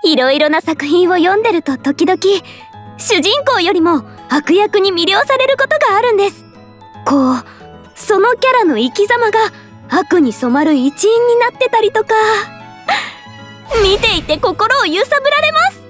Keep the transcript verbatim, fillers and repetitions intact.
いろいろな作品を読んでると時々主人公よりも悪役に魅了されることがあるんです。こうそのキャラの生き様が悪に染まる一因になってたりとか見ていて心を揺さぶられます。